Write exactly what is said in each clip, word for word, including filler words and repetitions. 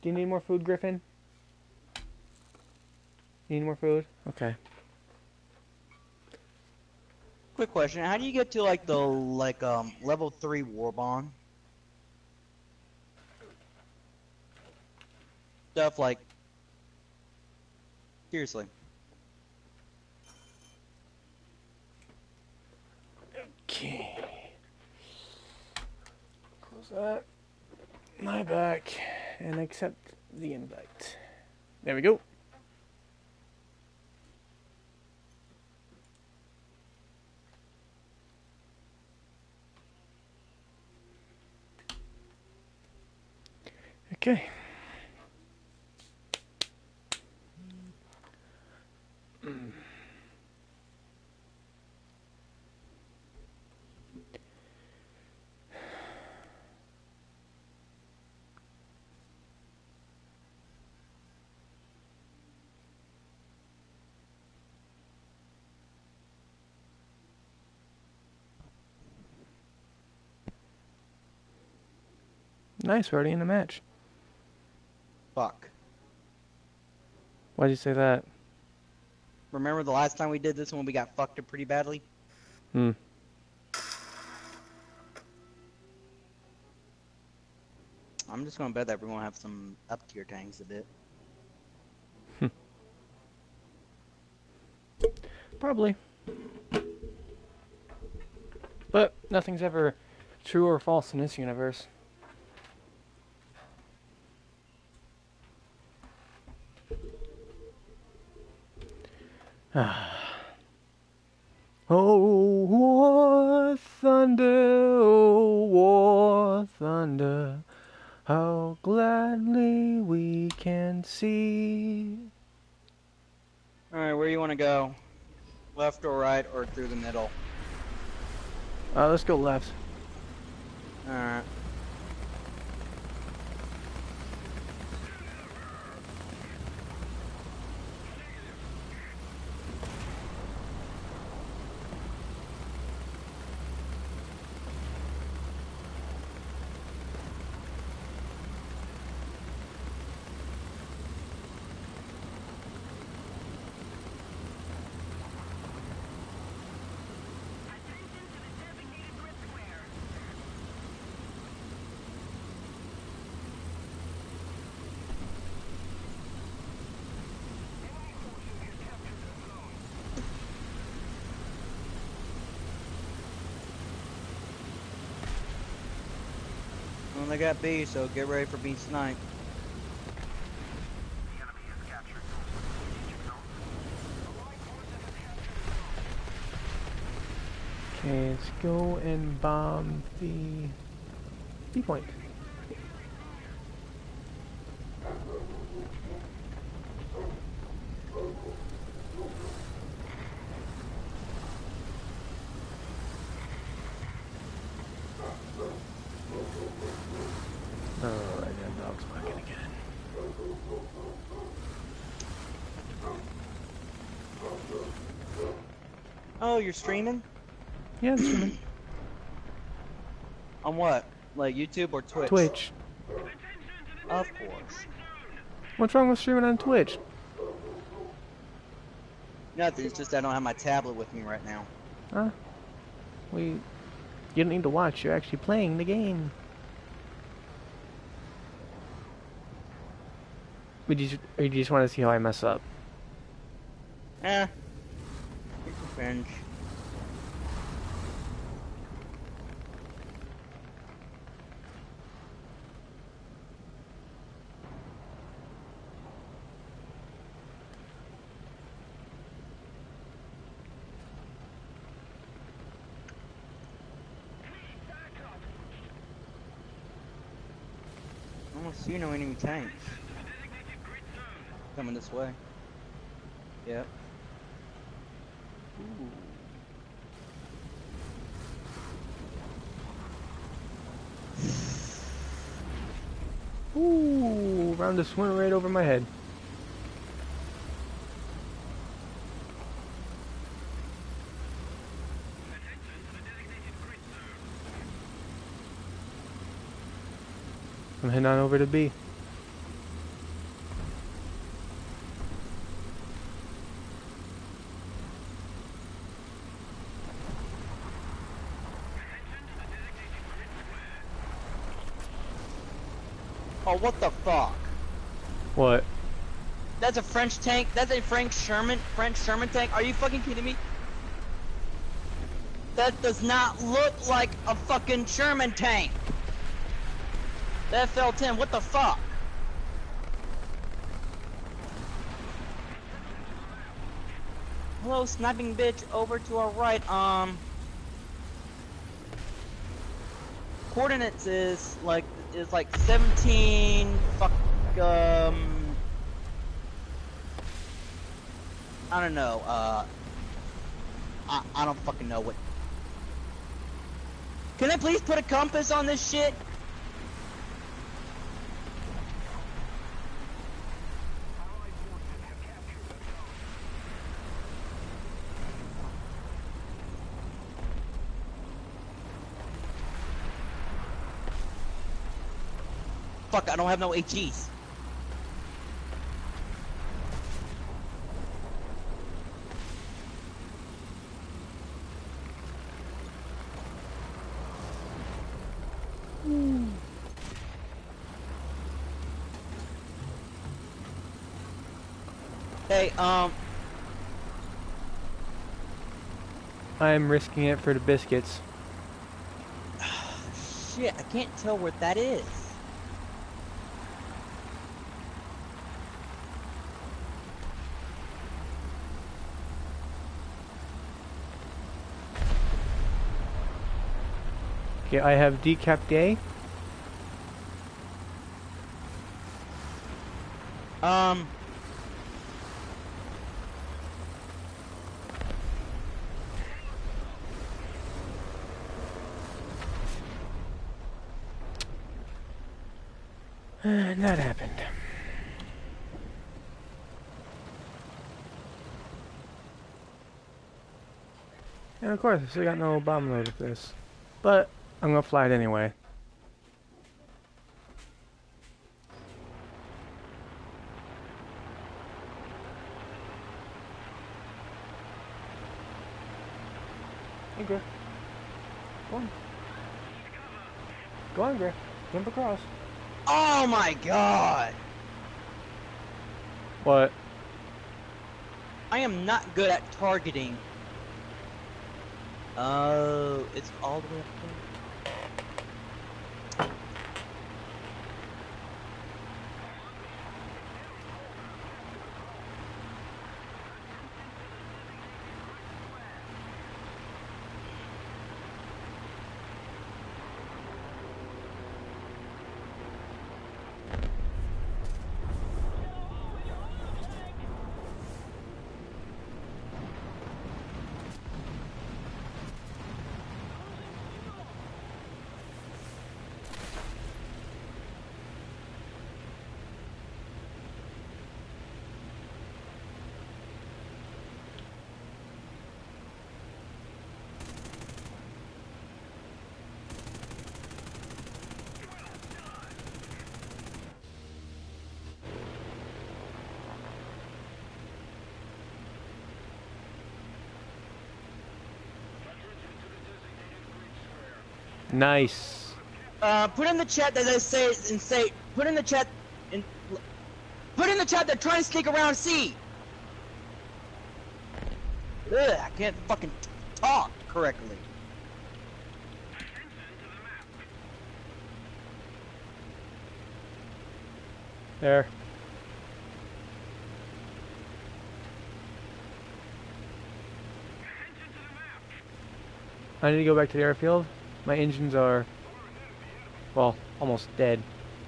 Do you need more food, Griffin? You need more food? Okay. Quick question: how do you get to like the like um level three war bond stuff? Like seriously. Okay. Close that. My back. And accept the invite. There we go. Okay. Nice, we're already in the match. Fuck. Why'd you say that? Remember the last time we did this when we got fucked up pretty badly? Hmm. I'm just gonna bet that we're gonna have some up tier tanks a bit. Probably. But nothing's ever true or false in this universe. Oh, war thunder, oh, war thunder, how gladly we can see. Alright, where you wanna go? Left or right or through the middle? Uh, let's go left. Alright. Well, they got B, so get ready for B snipe. Okay, let's go and bomb the B point. Oh, I got dogs barking again. Oh, you're streaming? Yeah, I'm streaming. On what? Like YouTube or Twitch? Twitch. Of course. What's wrong with streaming on Twitch? Nothing, it's just I don't have my tablet with me right now. Huh? We... You don't need to watch, you're actually playing the game. Would you, or you just want to see how I mess up? Eh. It's a cringe. I don't see no enemy tanks. Coming this way. Yep. Ooh. Ooh, round just went right over my head. I'm heading on over to B. Oh, what the fuck? What? That's a French tank? That's a French Sherman French Sherman tank? Are you fucking kidding me? That does not look like a fucking Sherman tank. The F L ten, what the fuck? Hello, sniping bitch, over to our right. Um, coordinates is like is like seventeen. Fuck. Um, I don't know. Uh, I I don't fucking know what. Can I please put a compass on this shit? Fuck, I don't have no H Es. Mm. Hey, um, I'm risking it for the biscuits. shit, I can't tell where that is. Okay, I have decap day. Um, And that happened. And of course, I still got no bomb load of this. But I'm gonna fly it anyway. Hey, Griff. Go on. Go on, Griff. Jump across. oh my god! What? I am not good at targeting. Oh, it's all the way up there. Nice. Uh, put in the chat that I say and say. Put in the chat and put in the chat. They're trying to sneak around C. Ugh, I can't fucking talk correctly. There. I need to go back to the airfield. My engines are, well, almost dead.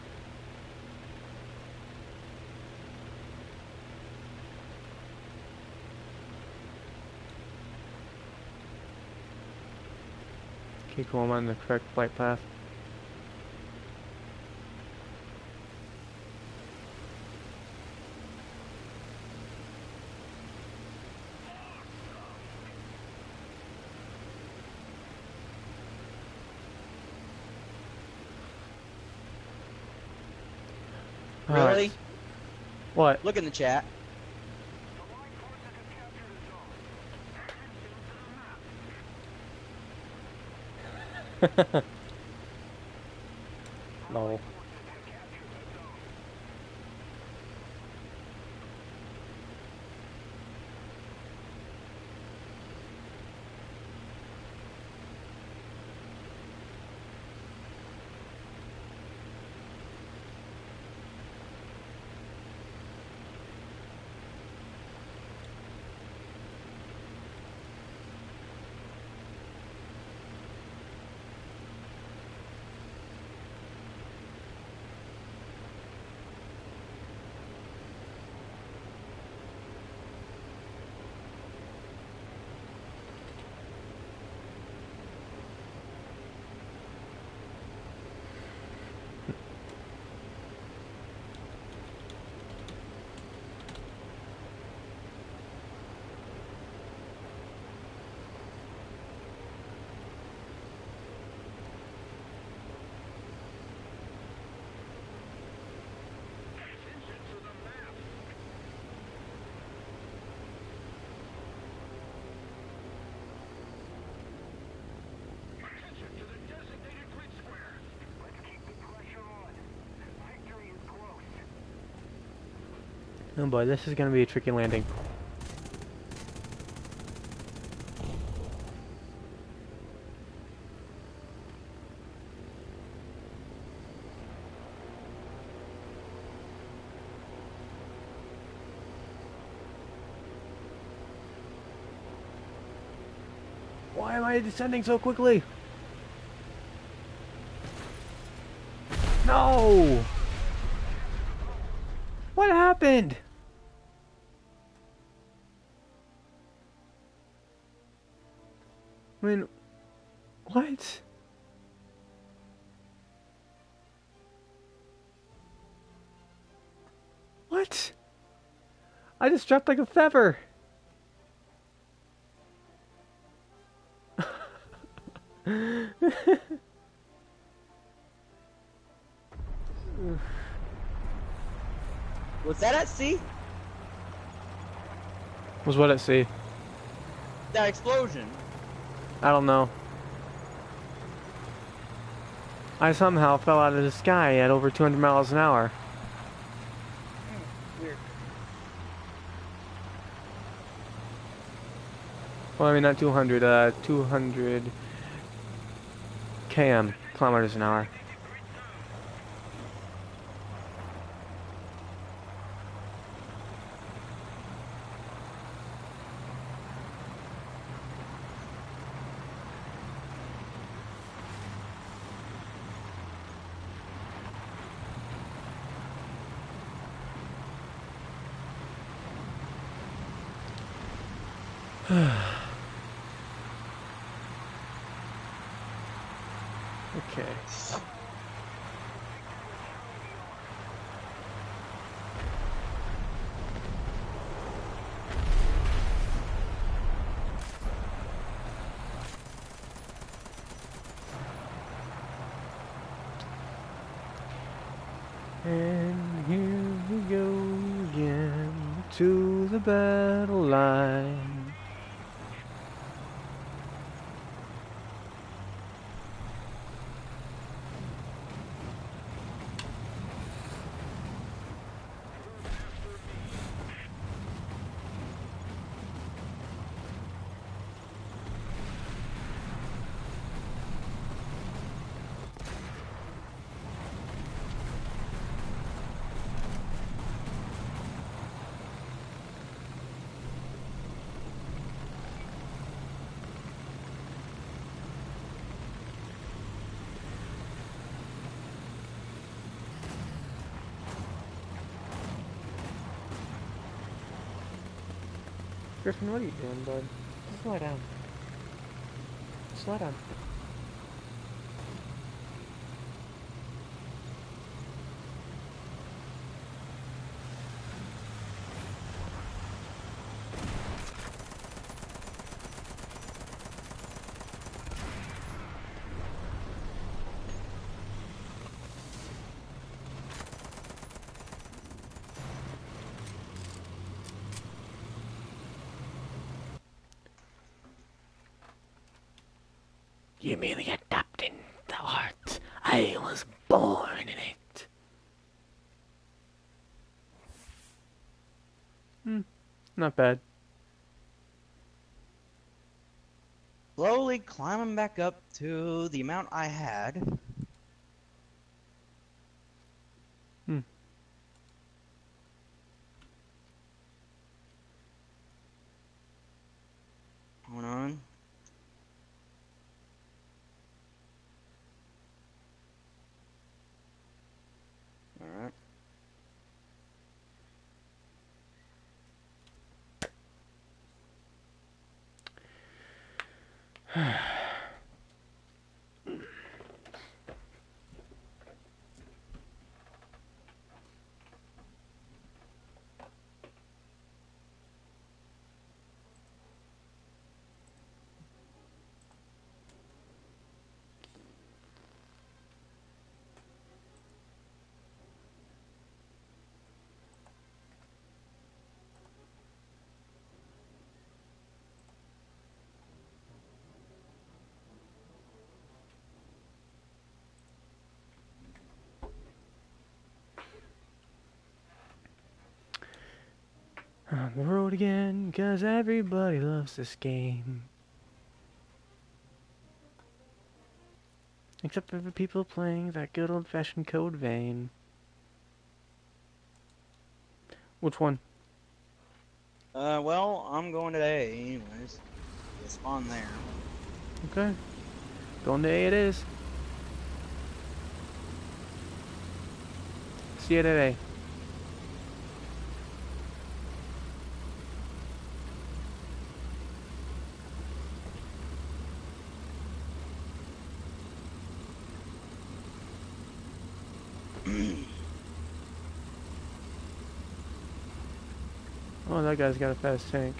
Okay, cool, I'm on the correct flight path. Really? Alright. What? Look in the chat. No. Oh boy, this is gonna be a tricky landing. Why am I descending so quickly? No! What happened? I mean, what? What? I just dropped like a feather. Was that at sea? Was what at sea? That explosion. I don't know. I somehow fell out of the sky at over two hundred miles an hour. Weird. Well, I mean, not two hundred, uh, two hundred km, kilometers an hour. Okay. And here we go again to the battle line. Griffin, what are you doing, bud? Slow down. Slow down. You merely adapted the art. I was born in it. Hmm, not bad. Slowly climbing back up to the amount I had. Hmm. Hold on. Alright. On the road again, 'cause everybody loves this game. Except for the people playing that good old-fashioned code vein. Which one? Uh, well, I'm going to A anyways. You'll spawn there. Okay. Going to A it is. See you at A. Oh, that guy's got a fast tank.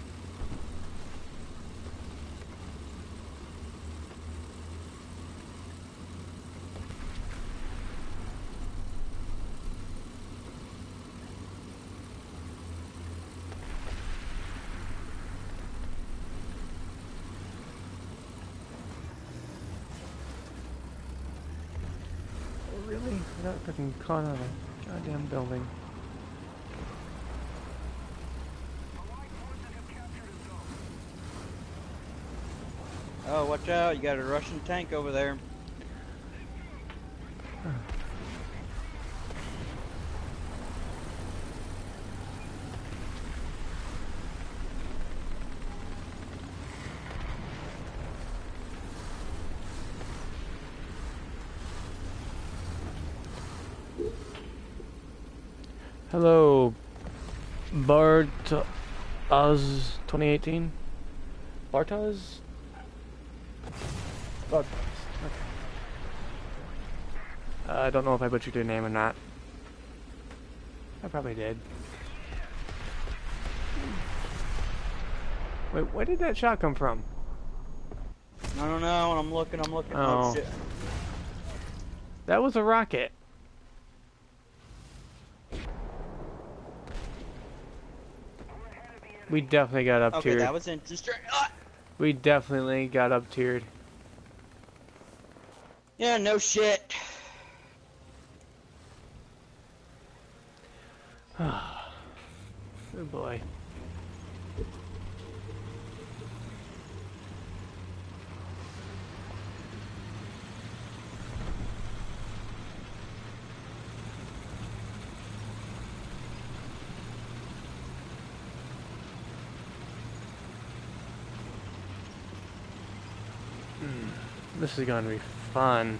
Oh, really? I got fucking caught on a goddamn building. Oh, watch out, you got a Russian tank over there. Hello, Bart Oz twenty eighteen? Bartoz? Bartoz, okay. Uh, I don't know if I butchered your name or not. I probably did. Wait, where did that shot come from? I don't know, and I'm looking, I'm looking. Oh. Oh, shit. That was a rocket. We definitely got up Okay, tiered. that was interesting. Ah! We definitely got up tiered. Yeah, no shit. Oh boy. This is gonna be fun.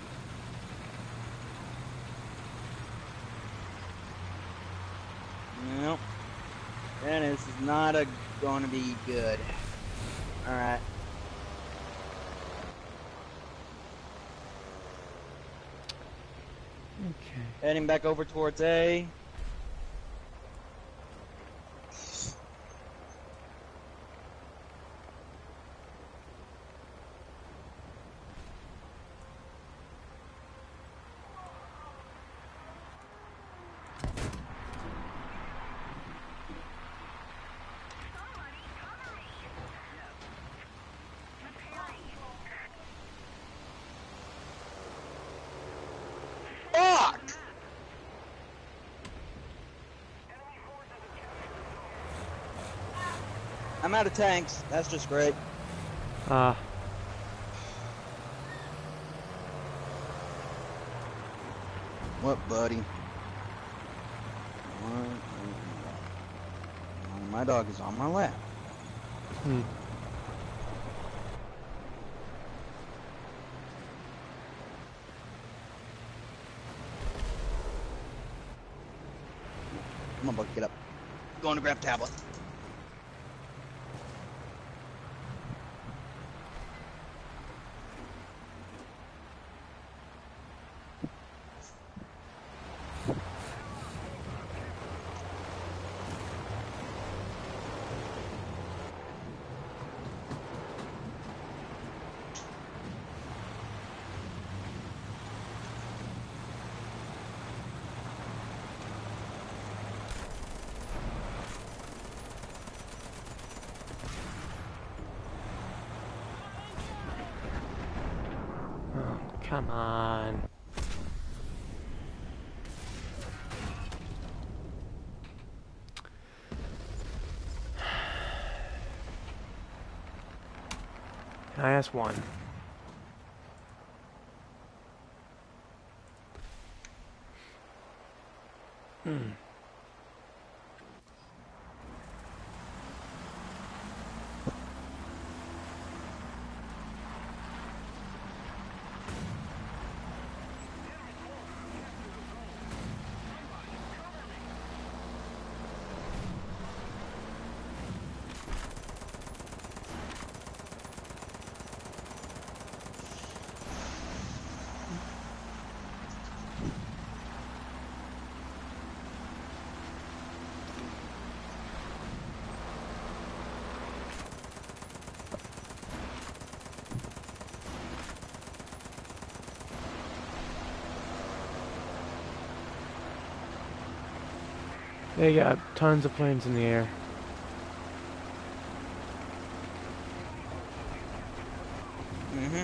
Nope. And this is not a gonna be good. Alright. Okay. Heading back over towards A. Fuck! I'm out of tanks. That's just great. Ah. Uh, What, buddy? What? My dog is on my lap. hmm. Come on, bud, get up. Going to grab tablet. Oh, come on. I S one. Hmm. They got tons of planes in the air. Mm-hmm.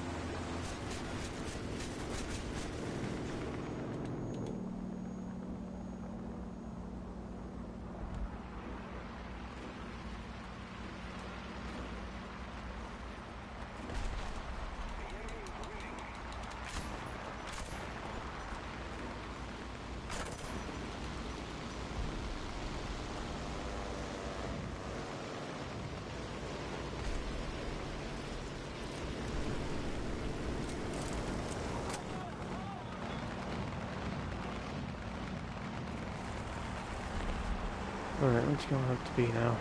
Alright, which going to have to be now?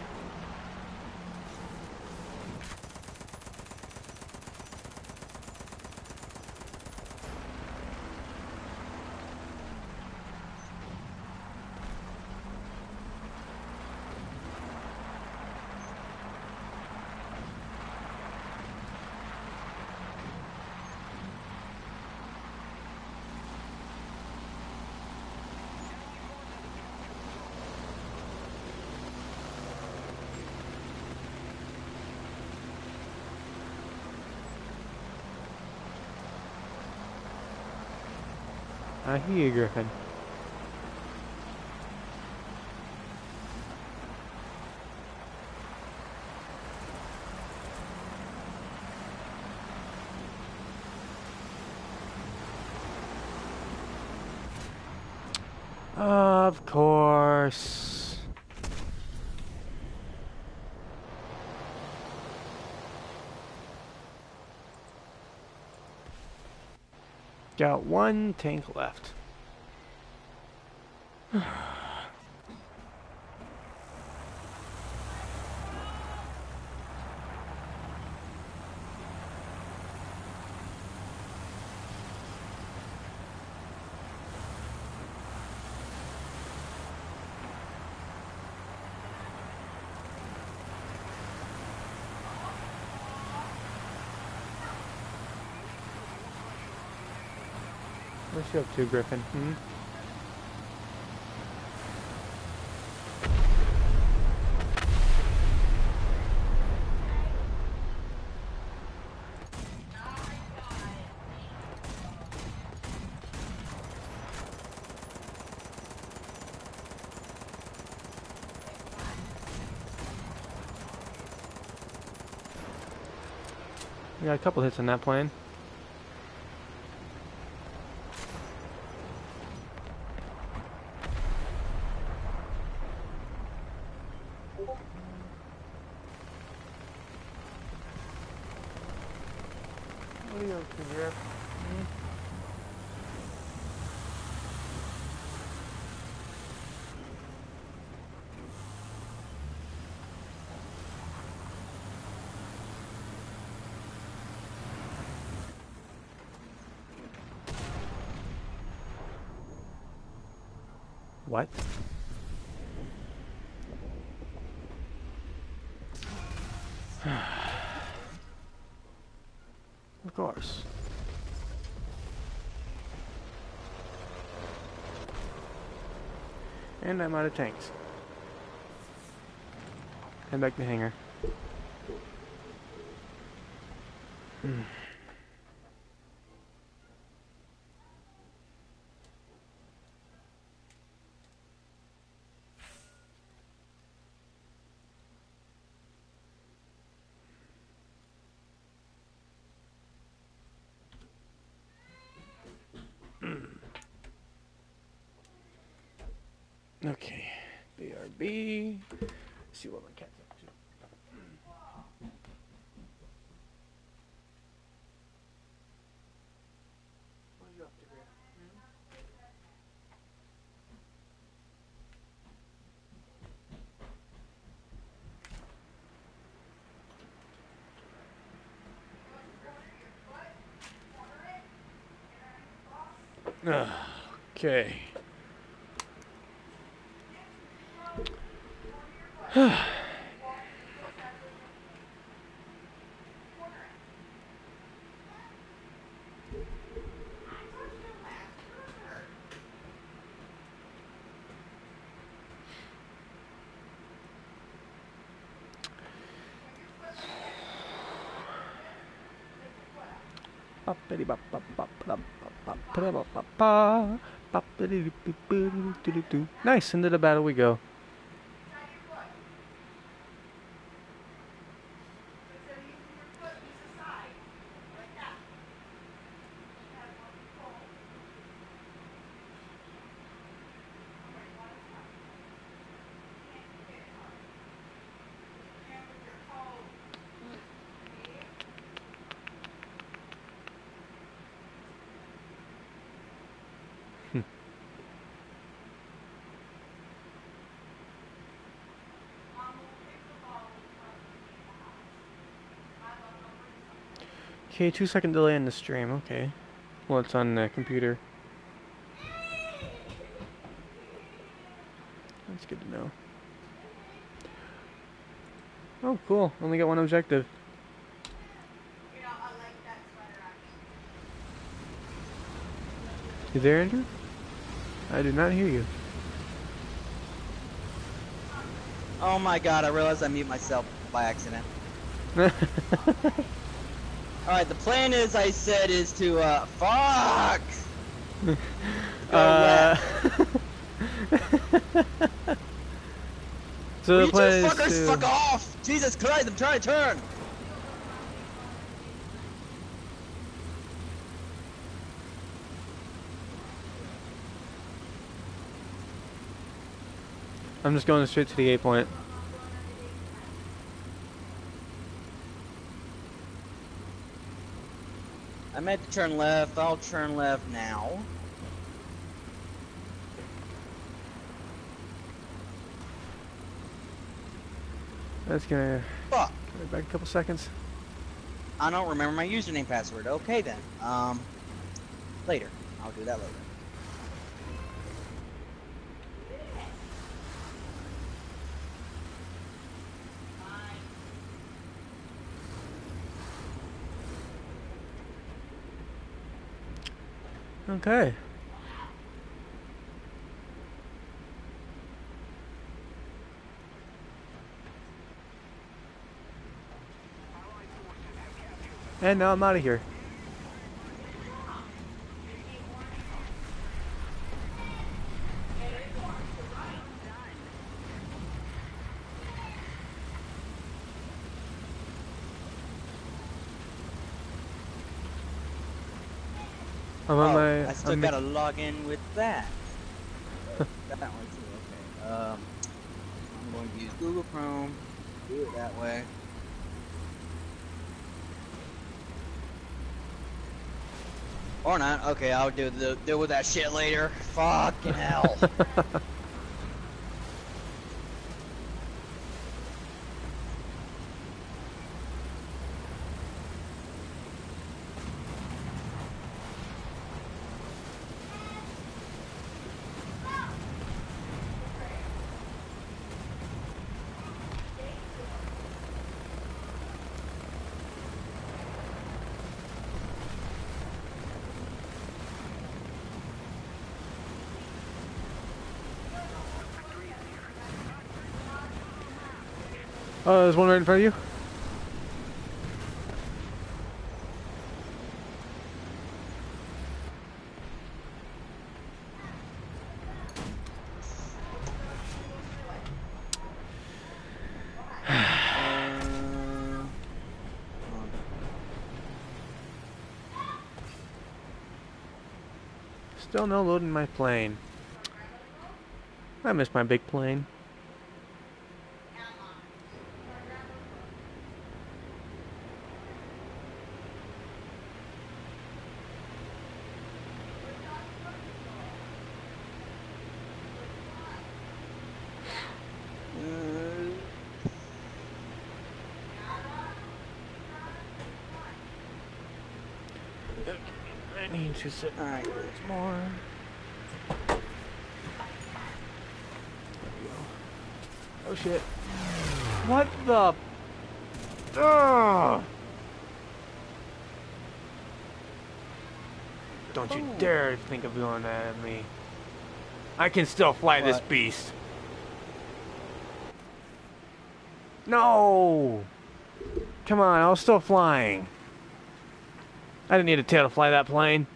I hear you, Griffin. Of course. Got one tank left. What's you up to, Griffin? Hmm? We got a couple hits on that plane. What are you up to, Griff? Hmm? What? Of course. And I'm out of tanks. Head back to the hangar. Hmm. Okay. B R B. Let's see what my cat's up to. What are you up to, Grant? Okay. Nice, into the battle we go. Okay, two second delay in the stream, okay. Well, it's on the computer. That's good to know. Oh, cool. Only got one objective. You know, I like that sweater actually. You there, Andrew? I do not hear you. Oh my god, I realized I mute myself by accident. Alright, the plan is, I said, is to, uh, fuck! Go uh, so Will the you plan two is fuckers to... fuck off! Jesus Christ, I'm trying to turn! I'm just going straight to the A point. I meant to turn left, I'll turn left now. That's gonna... Fuck! Go back a couple seconds. I don't remember my username password. Okay then. Um, later. I'll do that later. Okay. And now I'm out of here. I'm on oh, my... I still I'm gotta log in with that. That one too, okay. Um, I'm going to use Google Chrome. Do it that way. Or not. Okay, I'll do the deal with that shit later. Fucking hell. Oh, there's one right in front of you. Still no loading my plane. I miss my big plane. I need to sit Alright. more. There we go. Oh shit. What the? Ugh! Don't you Oh. dare think of doing that at me. I can still fly this What? beast. No! Come on, I was still flying. I didn't need a tail to fly that plane.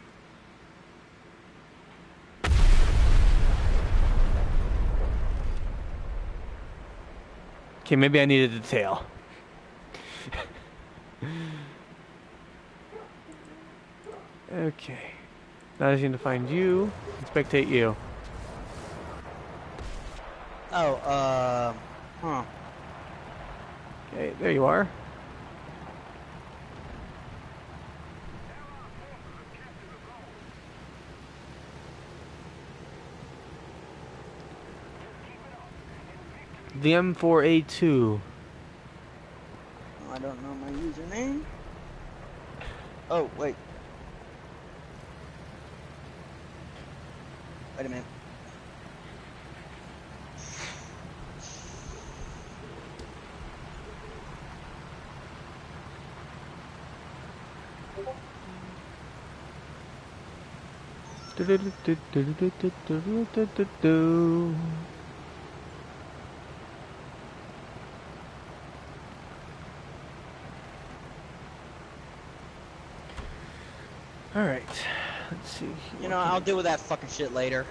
Okay, maybe I needed the tail. Okay. Now I just need to find you and spectate you. Oh, uh, huh. Okay, there you are. The M four A two. I don't know my username. Oh, wait. Wait a minute. All right. Let's see. You know, I'll deal with that fucking shit later.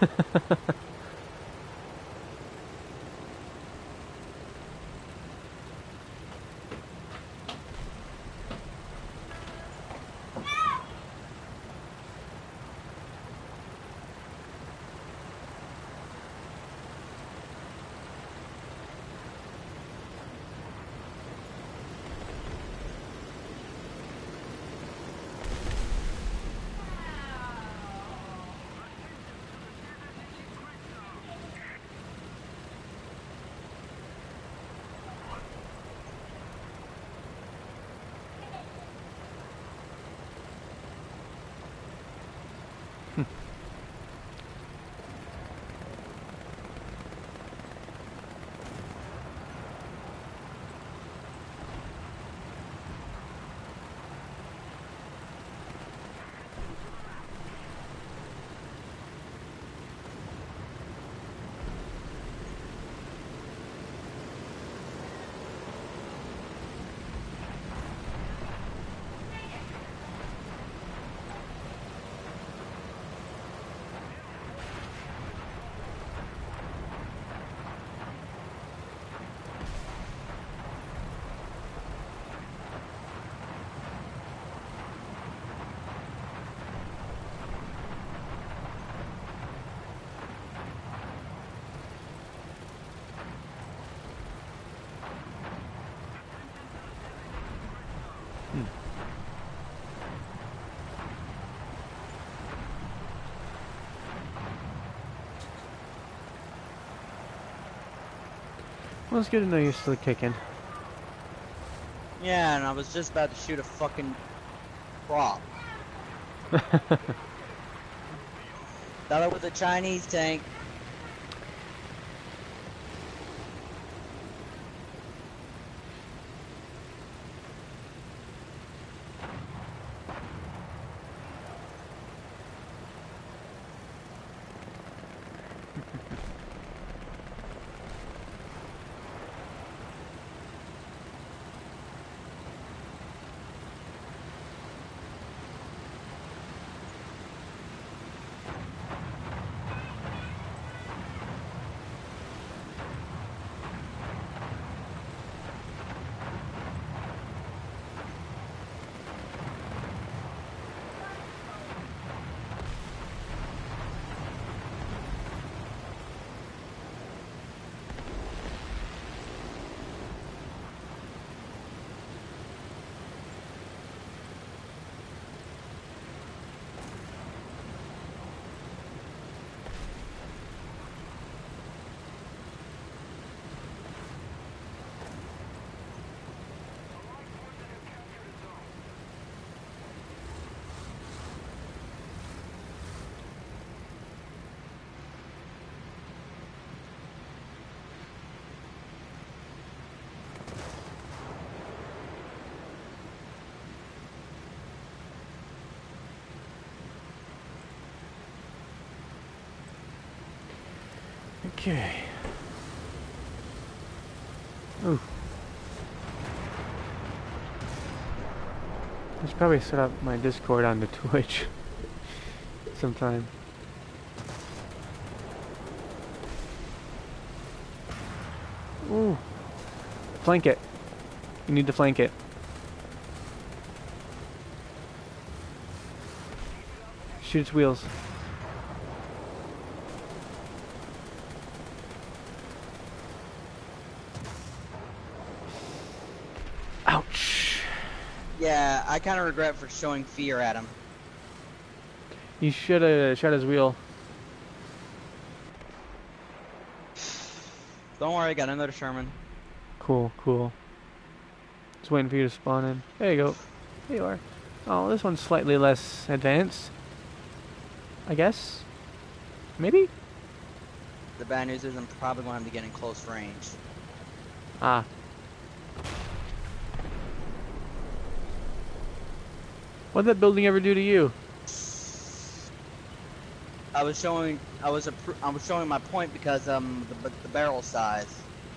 Well, it's good to know you're still kicking. Yeah, and I was just about to shoot a fucking prop. Thought it was a Chinese tank. Okay. Ooh. I should probably set up my Discord onto Twitch sometime. Ooh. Flank it. You need to flank it. Shoot its wheels. Ouch. Yeah, I kind of regret for showing fear at him. You should have shot his wheel. Don't worry, I got another Sherman. Cool, cool. Just waiting for you to spawn in. There you go. There you are. Oh, this one's slightly less advanced. I guess? Maybe? The bad news is I'm probably going to have to get in close range. Ah. What did that building ever do to you? I was showing, I was, I was showing my point because um the, the barrel size.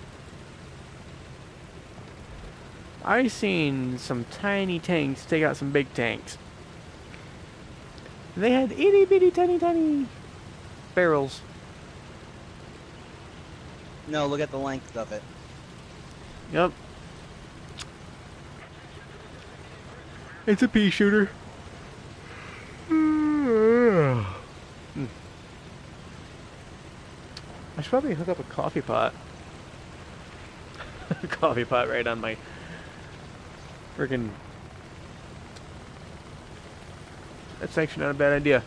I seen some tiny tanks take out some big tanks. They had itty bitty tiny tiny barrels. No, look at the length of it. Yep. It's a pea shooter. Hmm. I should probably hook up a coffee pot. Coffee pot right on my freaking. That's actually not a bad idea.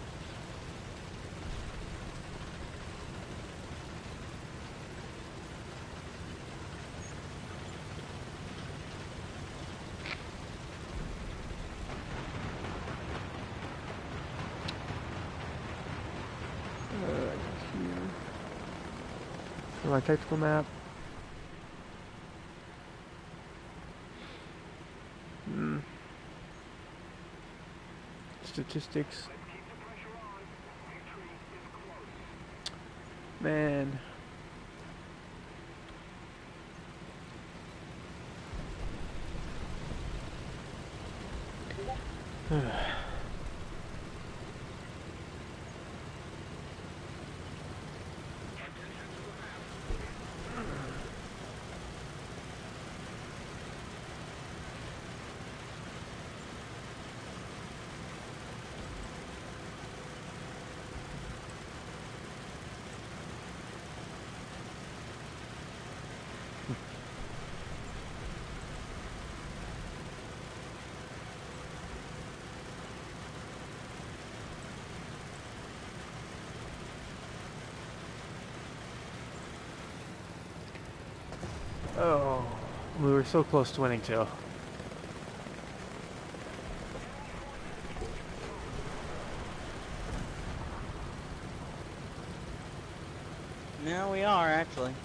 My tactical map. Hmm. Statistics. Man. Oh, we were so close to winning too. No, we are actually.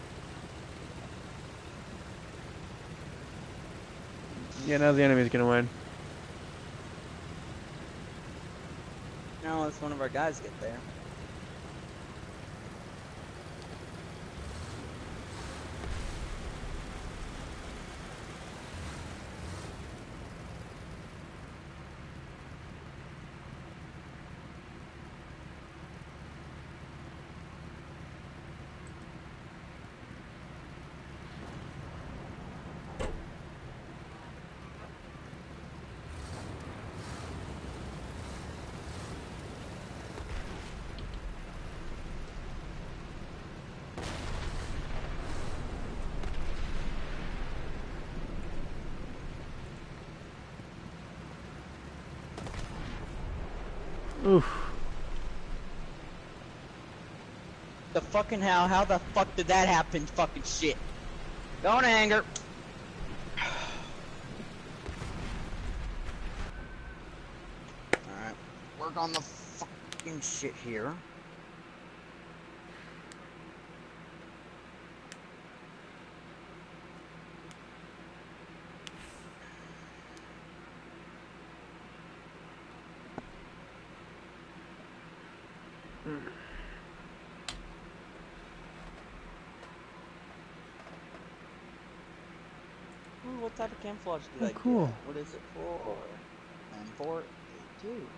Yeah, now the enemy's gonna win. Now let's one of our guys get there. Oof. The fucking hell, how the fuck did that happen? Fucking shit. Going to anger. Alright, work on the fucking shit here. what type of camouflage did Oh, I cool. get? What is it for? M four A two.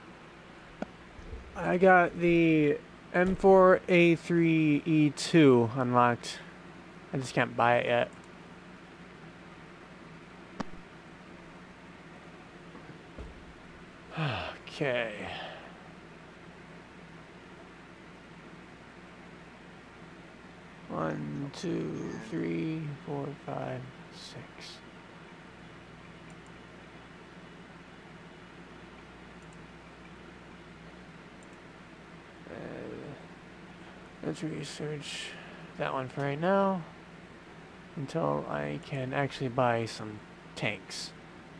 I got the M four A three E two unlocked. I just can't buy it yet. Okay. One, two, three, four, five, six. Uh, let's research that one for right now until I can actually buy some tanks.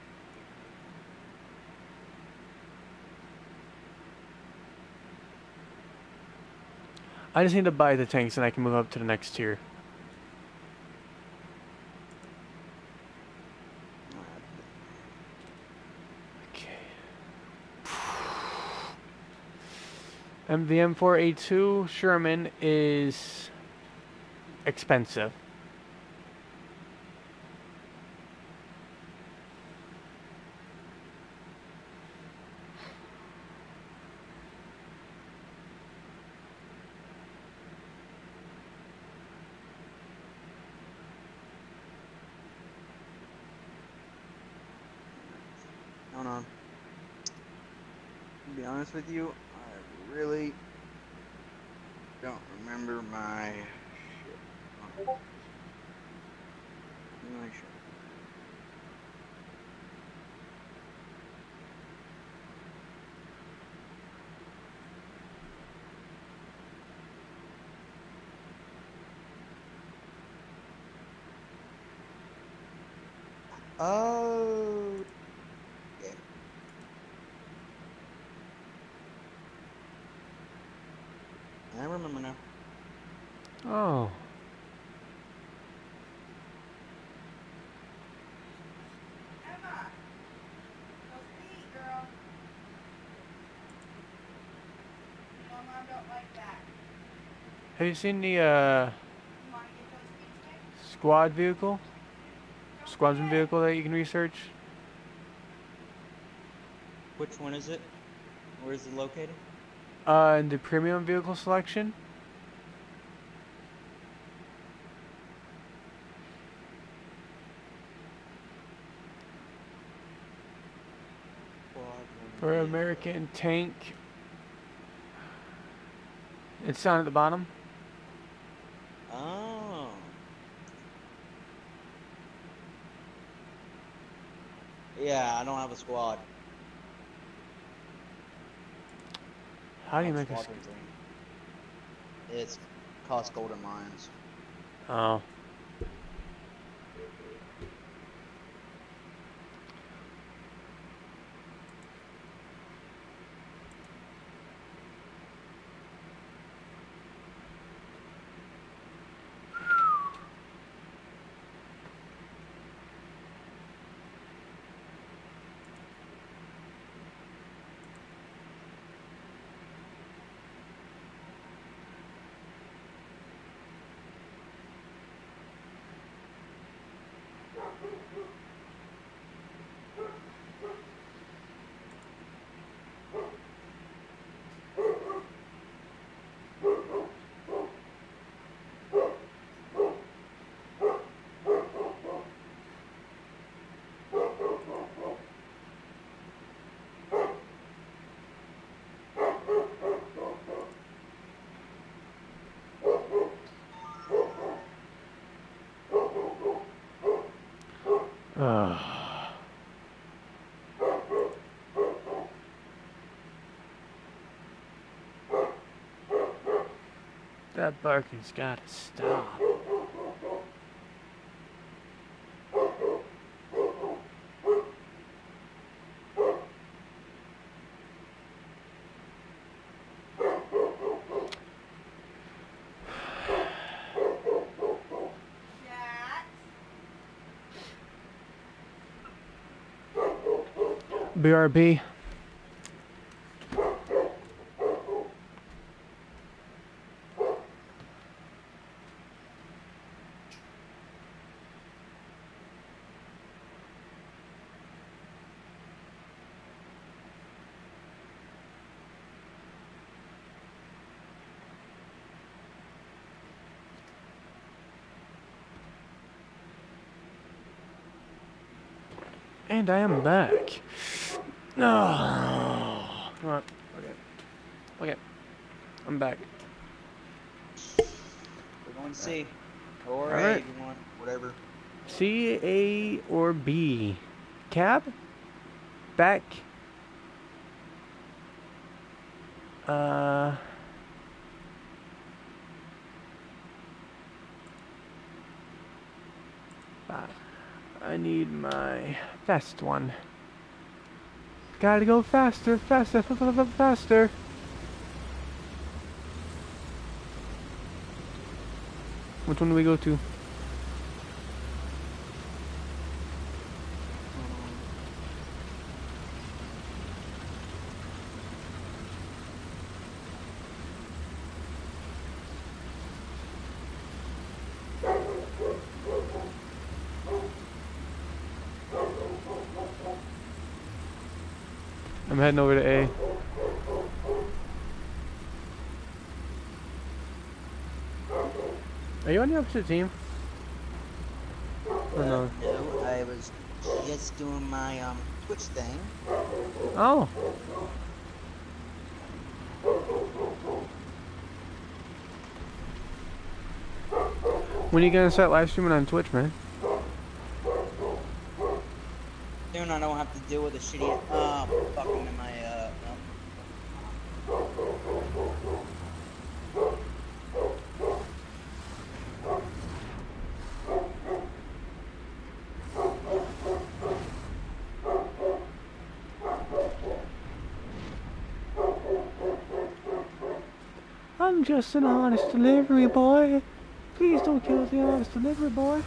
I just need to buy the tanks and I can move up to the next tier. Okay. M V M four A two Sherman is expensive. Hold on. To be honest with you, I really don't remember my shit. Oh. My shit. Oh. Yeah. I remember now. Oh. Emma, go eat, girl. No, Mom don't like that. Have you seen the uh, You want to get those feet sticks? squad vehicle? Go Squadron get it. vehicle that you can research? Which one is it? Where is it located? Uh, in the premium vehicle selection? For American tank. It's down at the bottom. Oh. Yeah, I don't have a squad. How do you I have make a... squadron team. It's cost golden mines. Oh. Ugh. That barking's gotta stop. Jax. B R B. And I am back. Oh. Come on. Okay. Okay. I'm back. We're going C. Or All A right. if you want. Whatever. C, A, or B? Cab? Back? Uh... I need my fast one. Gotta go faster, faster, faster. Which one do we go to? I'm heading over to A. Are you on the opposite team? Or no? No, I was just doing my um Twitch thing. Oh. When are you gonna start live streaming on Twitch, man? Soon I don't have to deal with the shitty uh fucking in my uh no. I'm just an honest delivery boy. Please don't kill the honest delivery boy.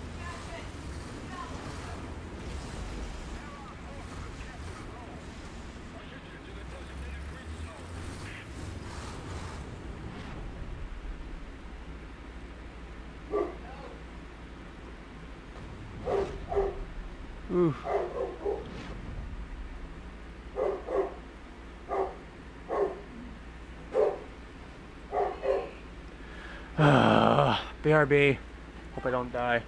Oof. Ah, B R B. Hope I don't die.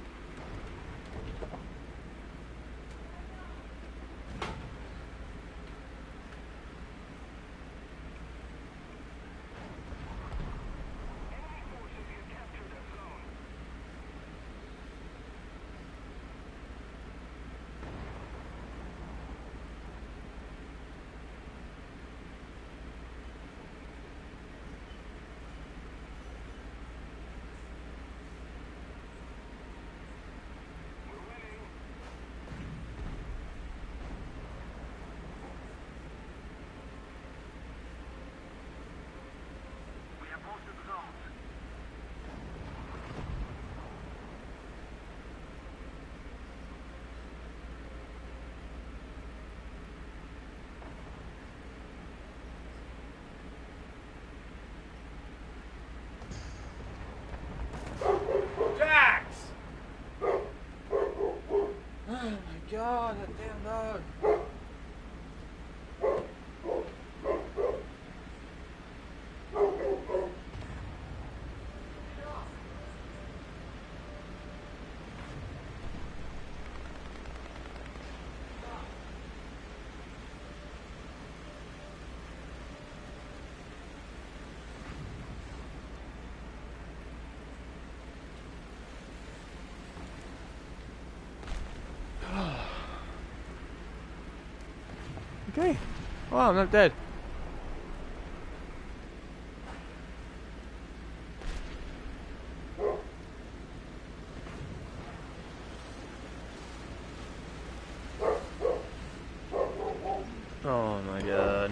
God, that damn dog. Okay. Wow, I'm not dead. Oh my god.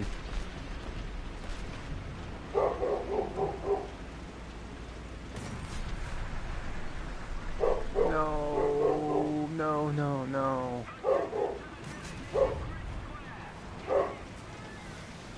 No, no, no, no.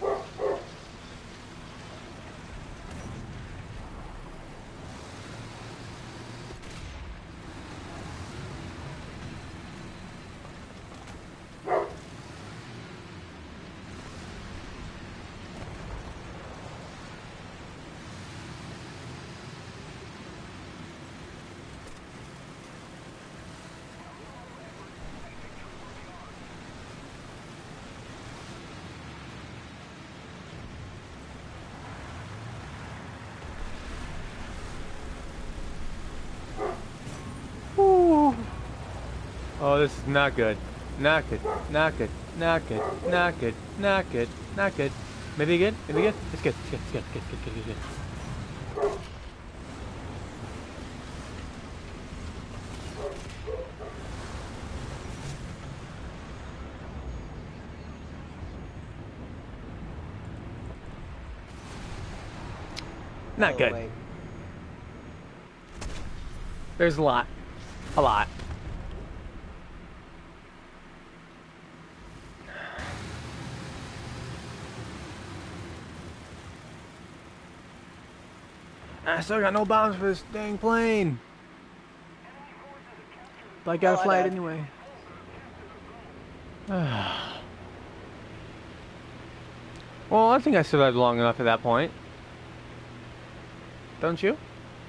Oh, this is not good. Not good. Not good. Not good. Not good. Not good. Not good. Maybe good? Maybe good? It's good. It's good. It's good. Good. Good. Good. Good. Good. Not Oh, good. wait. There's a lot. A lot. I still got no bombs for this dang plane. But I gotta Oh, I fly it died. anyway. Well, I think I survived long enough at that point. Don't you?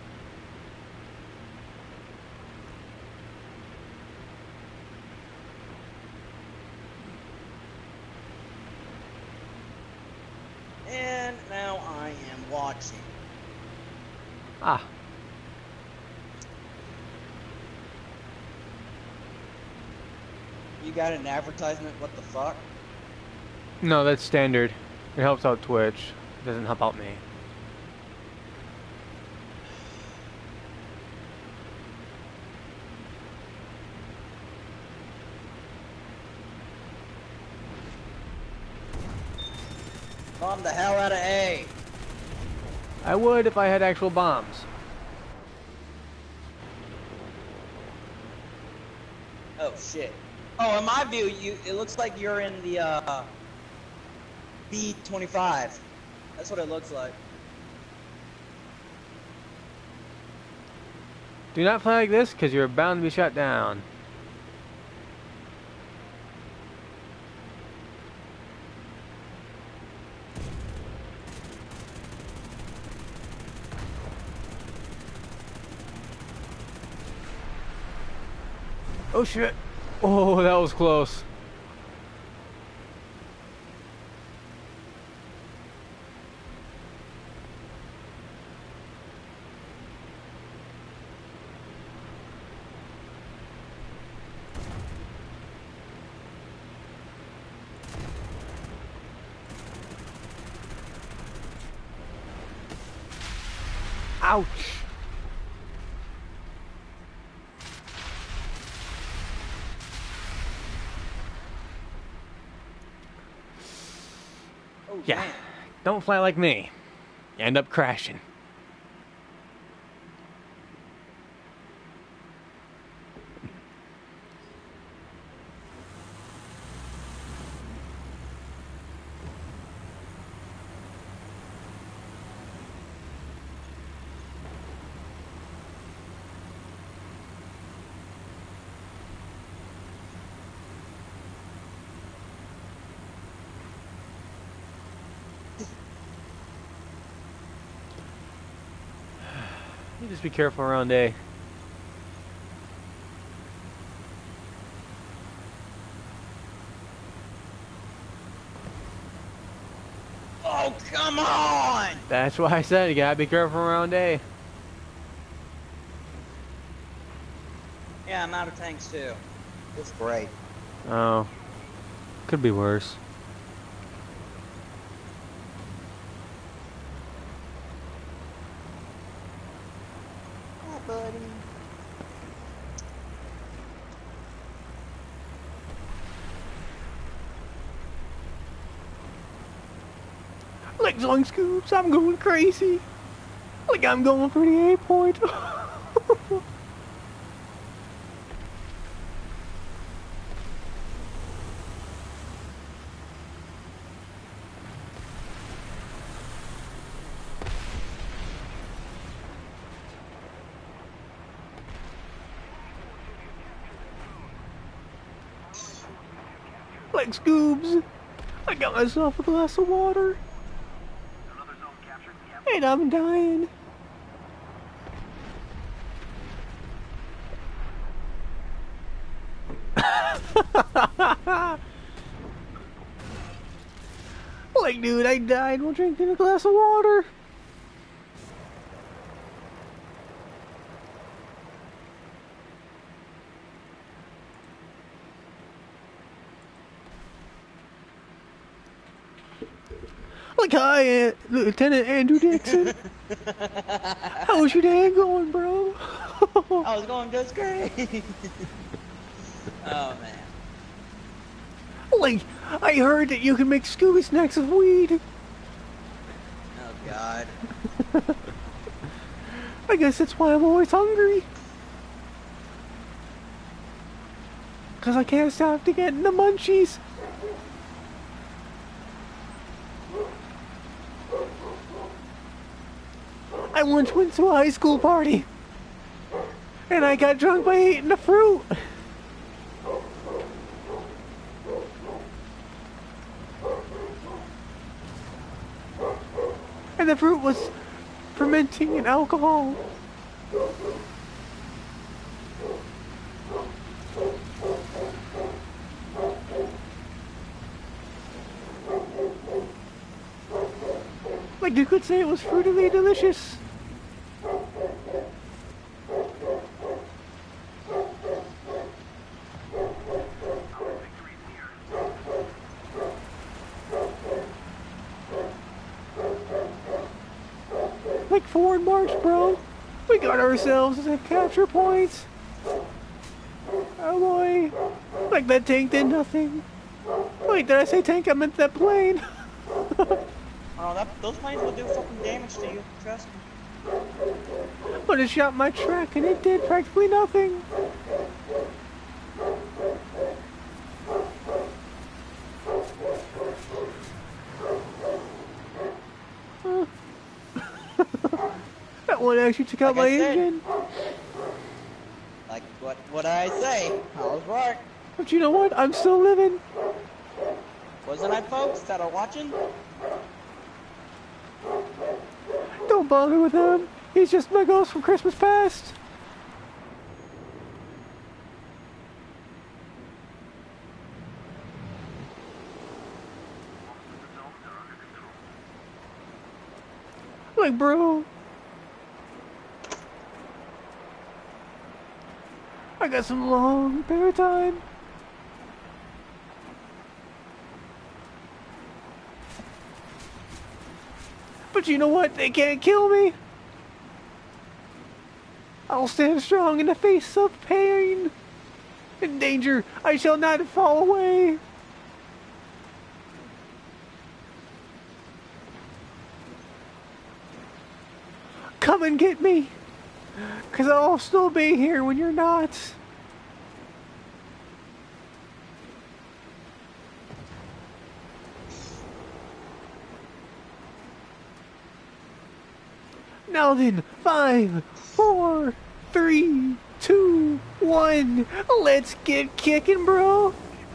And now I am watching. Ah. You got an advertisement? What the fuck? No, that's standard. It helps out Twitch. It doesn't help out me. Bomb the hell out of A. I would if I had actual bombs. Oh shit. Oh, in my view, you it looks like you're in the uh B twenty-five. That's what it looks like. Do not fly like this, because you're bound to be shot down. Oh shit. Oh, that was close. Ouch. Oh Yeah. damn. Don't fly like me. You end up crashing. You just be careful around A. Oh come on! That's why I said you gotta be careful around A. Yeah, I'm out of tanks too. It's great. Oh. Could be worse. Oh, buddy. Legs on scoops, I'm going crazy. Like I'm going for the A point. Like Scoobs, I got myself a glass of water. And I'm dying. Like, dude, I died while drinking a glass of water. Like, hi, uh, Lieutenant Andrew Dixon. How's your day going, bro? I was going just great. Oh man. Like, I heard that you can make Scooby snacks with weed. Oh god. I guess that's why I'm always hungry. Cause I can't stop to get the munchies. I once went to a high school party. And I got drunk by eating the fruit. And the fruit was fermenting in alcohol. Like you could say it was fruitily delicious. Like forward march, bro. We got ourselves a capture point. Oh boy. Like that tank did nothing. Wait, did I say tank? I meant that plane. Oh, that, those planes will do fucking damage to you. Trust me. But it shot my track and it did practically nothing. Huh. That one actually took out Like my I said. engine. Like what? What did I say? I was right. But you know what? I'm still living. Wasn't I, folks that are watching? Don't bother with him. He's just my ghost from Christmas past. Like, bro. I got some long repair time. But you know what? They can't kill me. I'll stand strong in the face of pain. In danger, I shall not fall away. Come and get me. Cause I'll still be here when you're not. Now then, five, four, three, two, one. Let's get kicking, bro.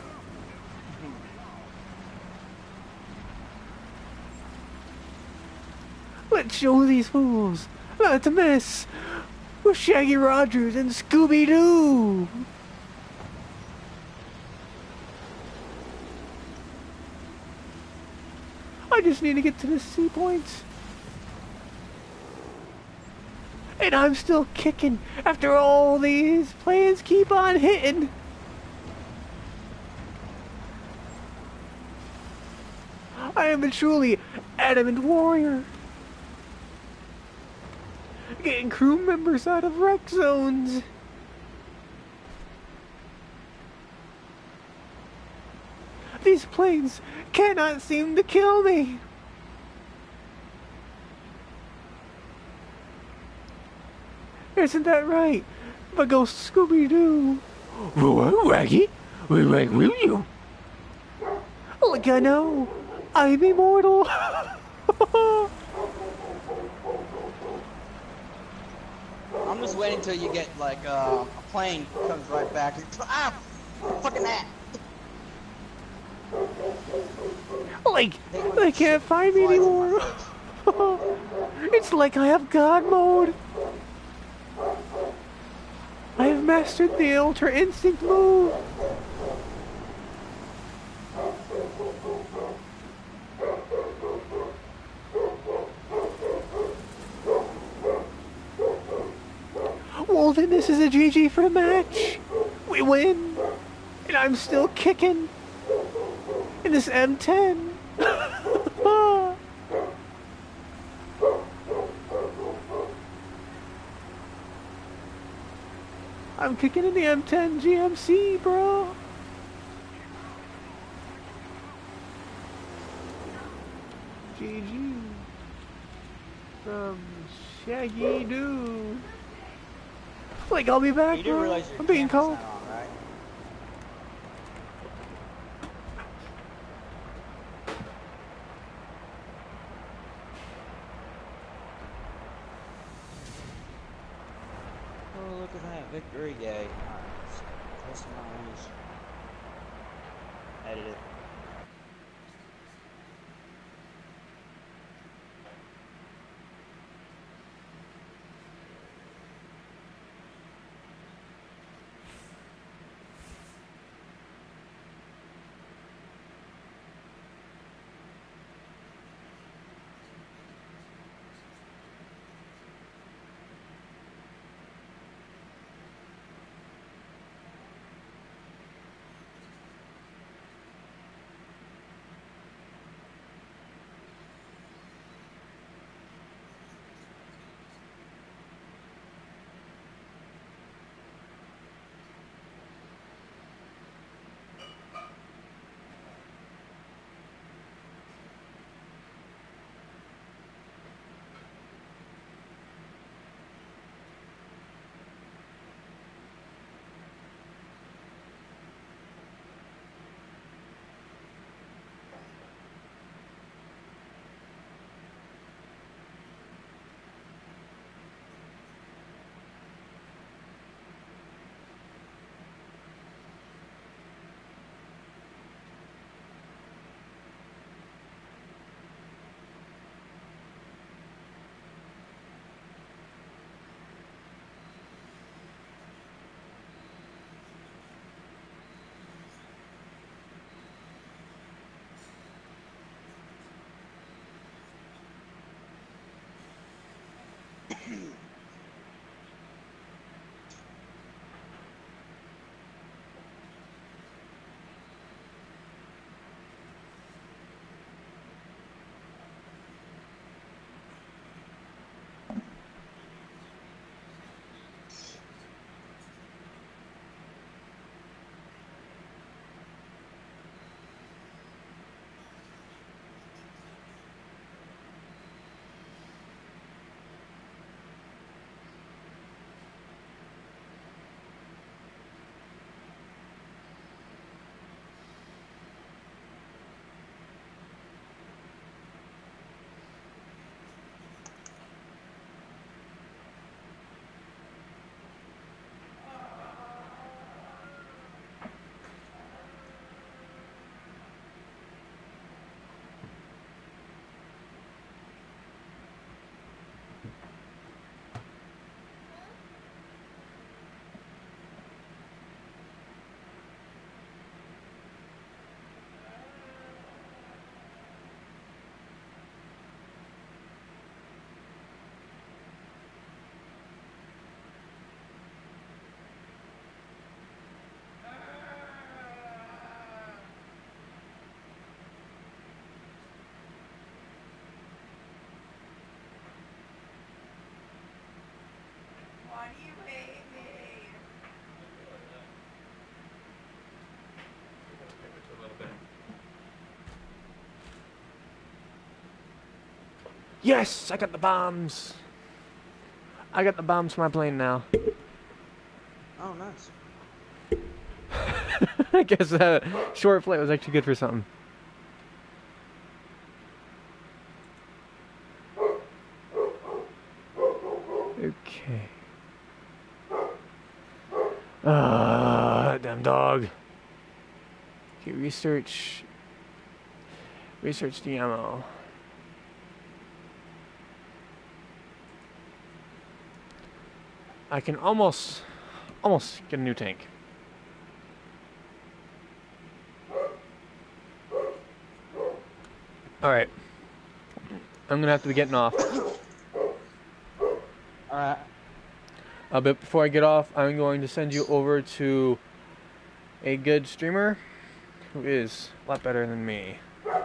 Let's show these fools not to mess with Shaggy Rogers and Scooby-Doo. I just need to get to the sea point. And I'm still kicking after all these plans keep on hitting. I am a truly adamant warrior. Getting crew members out of wreck zones. These planes cannot seem to kill me. Isn't that right? The ghost Scooby-Doo. Raggy? Like, will you? Like I know. I'm immortal. I'm just waiting till you get like uh, a plane comes right back. Ah, fucking that. Like, they can't find me anymore. It's like I have God mode. I have mastered the Ultra Instinct move. Well, then this is a G G for the match. We win. And I'm still kicking in this M ten. I'm kicking in the M ten G M C, bro. G G. From Shaggy Dude. Like, I'll be back, You do bro. realize your I'm being camera's called. not on, right? Oh, look at that. Victory Day. Alright, let's customize. Edit it. Why do you hate me? Yes, I got the bombs. I got the bombs for my plane now. Oh, nice. I guess uh, short flight was actually good for something. Okay. Ah, damn dog. Okay, research. Research the ammo. I can almost, almost get a new tank. Alright. I'm gonna have to be getting off. Alright. Uh, but before I get off, I'm going to send you over to a good streamer who is a lot better than me.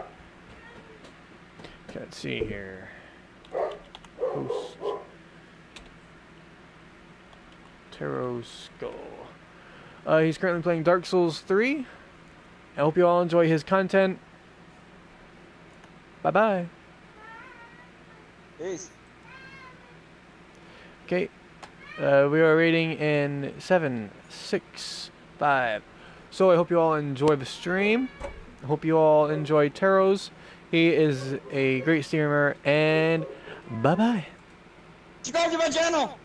Okay, let's see here. Host. Tarot Skull. Uh, he's currently playing Dark Souls three. I hope you all enjoy his content. Bye bye. Peace. Okay. Uh, we are rating in seven, six, five. So I hope you all enjoy the stream. I hope you all enjoy Taro's. He is a great streamer, and bye bye. Subscribe to my channel.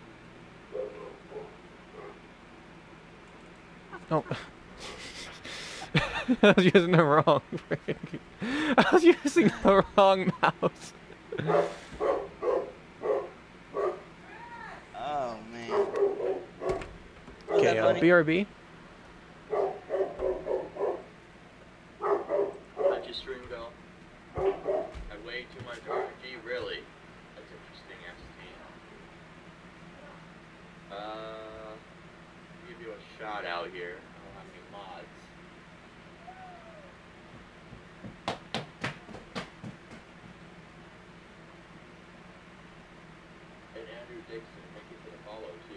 Oh. I was using the wrong I was using the wrong mouse. Oh man. Okay, uh, B R B. How'd your stream go? Had way too much R N G, really? That's interesting, S T. Uh, give you a shout out here. I don't have any mods. And Andrew Dixon, thank you for the follow, too.